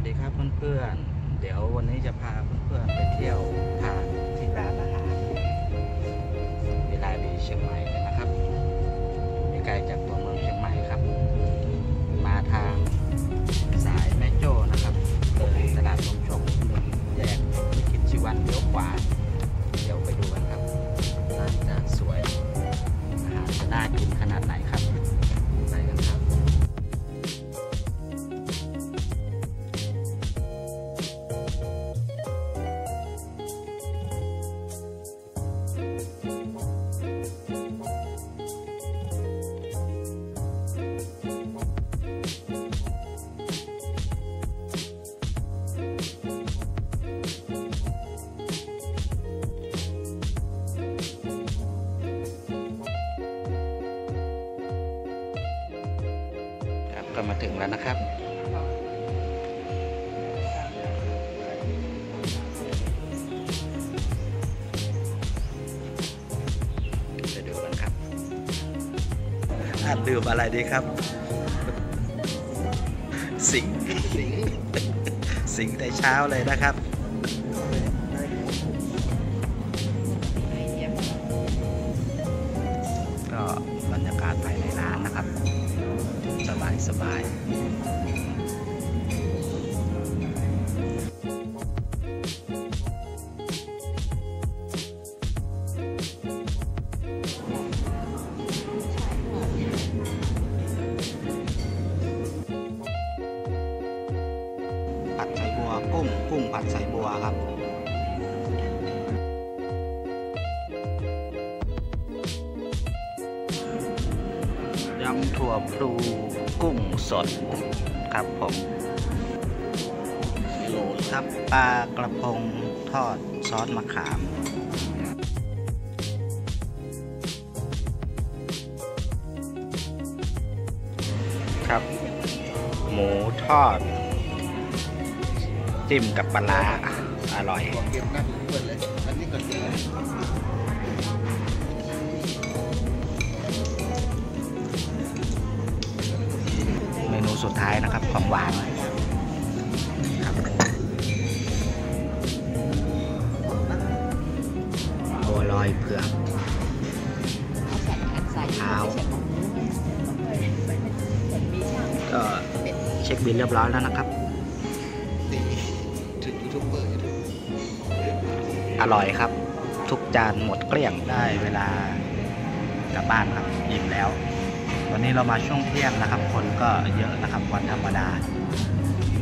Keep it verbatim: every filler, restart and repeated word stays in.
ดีครับเพื่อนๆเดี๋ยววันนี้จะพาเพื่อนๆไปเที่ยวทานที่ร้านอาหารเวลาดีเชียงใหม่กันนะครับไม่ไกลจากตัวเมืองเชียงใหม่ครับมาทางสายแม่โจ้นะครับเลยตลาดลมชมแยกวิกิตชีวันเลี้ยวขวาเดี๋ยวไปดูกันครับร้านจะสวยอาหารจะน่ากินขนาดไหนครับไปกันครับก็มาถึงแล้วนะครับไปดูกันครับอ่านดื่มอะไรดีครับสิงสิงสิงแต่เช้าเลยนะครับก็บรรยากาศภายในร้านนะครับสบายสบายผัดใส่บัวกุ้งกุ้งผัดใส่บัวครับยำถั่วพลูกุ้งสดครับผมทับปลากระพงทอดซอสมะขามครับหมูทอดจิ้มกับปลาร้าอร่อยเมนูสุดท้ายนะครับของหวานครับบัวลอยเผือกเท้าก็เช็คบิลเรียบร้อยแล้วนะครับอร่อยครับทุกจานหมดเกลี้ยงได้เวลากลับบ้านครับอิ่มแล้ววันนี้เรามาช่วงเที่ยงนะครับคนก็เยอะนะครับวันธรรมดา